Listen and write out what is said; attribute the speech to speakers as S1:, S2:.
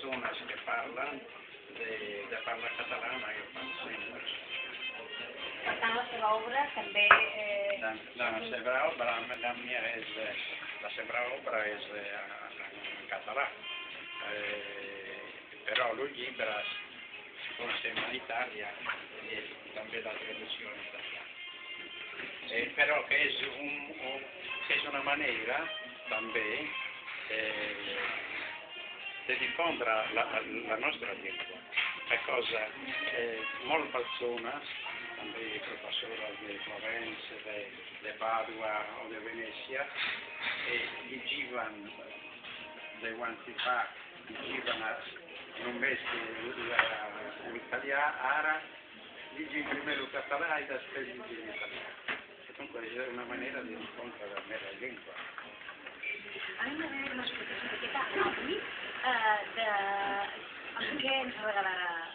S1: persones que parlen de parla catalana i ho fan sempre.
S2: Per tant, la seva obra també...
S1: La seva obra, la seva obra és en català, però el llibre consem en Itàlia i també la traduzione in italiano. Però che è una maniera també di diffondere la nostra lingua. Cosa molte persone, també professori di Florenza, di Padua o di Venezia, llegivano 10 anni fa, llegivano només l'italià, ara llegim primer il català e després llegim l'italià. Comunque è una maniera di diffondere la lingua.
S2: A mi m'agradaria una explicació petita avui amb què ens regalarà